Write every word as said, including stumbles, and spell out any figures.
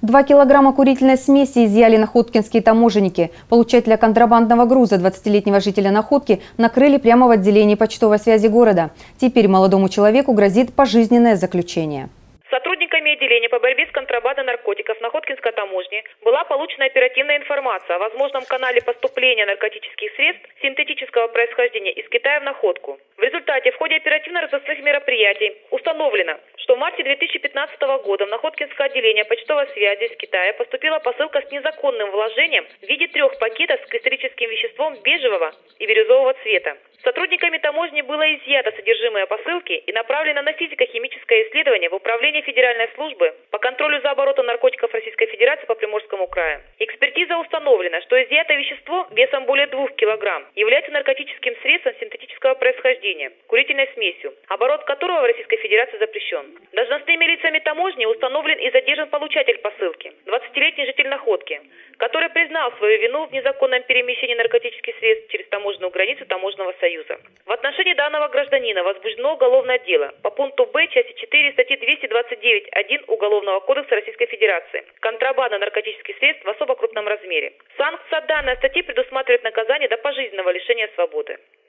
Два килограмма курительной смеси изъяли находкинские таможенники. Получателя контрабандного груза двадцатилетнего жителя Находки накрыли прямо в отделении почтовой связи города. Теперь молодому человеку грозит пожизненное заключение. Сотрудниками отделения по борьбе с контрабандой наркотиков Находкинской таможни была получена оперативная информация о возможном канале поступления наркотических средств синтетического происхождения из Китая в Находку. В результате в ходе оперативно-розыскных мероприятий установлено, что в марте две тысячи пятнадцатого года в Находкинское отделение почтовой связи из Китая поступила посылка с незаконным вложением в виде трех пакетов с кристаллическим веществом бежевого и бирюзового цвета. Сотрудниками таможни было изъято содержимое посылки и направлено на физико-химическое исследование в Управление Федеральной службы по контролю за оборотом наркотиков Российской Федерации по Приморскому краю. Экспертиза установлена, что изъятое вещество весом более двух килограмм является наркотическим средством синтетического происхождения, курительной смесью, оборот которого в Российской Федерации запрещен. Должностными лицами таможни установлен и задержан получатель посылки, двадцатилетний житель Находки, который признал свою вину в незаконном перемещении наркотических средств через таможенную границу Таможенного союза. В отношении данного гражданина возбуждено уголовное дело по пункту Б части четыре статьи двести двадцать девять точка один Уголовного кодекса Российской Федерации. Контрабанда наркотических средств в особо крупном размере. Санкция данной статьи предусматривает наказание до пожизненного лишения свободы.